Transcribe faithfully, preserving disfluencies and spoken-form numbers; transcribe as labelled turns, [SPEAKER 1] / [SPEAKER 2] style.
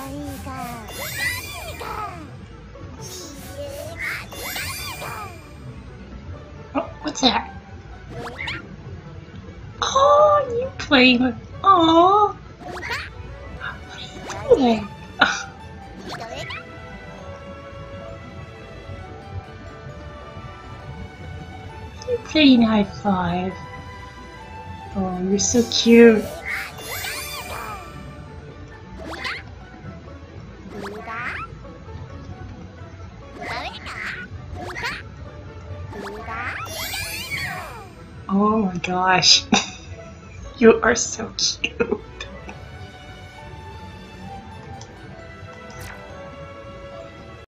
[SPEAKER 1] Oh, what's that? Oh, you playing with... Oh, what are you doing? Oh. You're playing high five. Oh, you're so cute. Oh my gosh. You are so cute.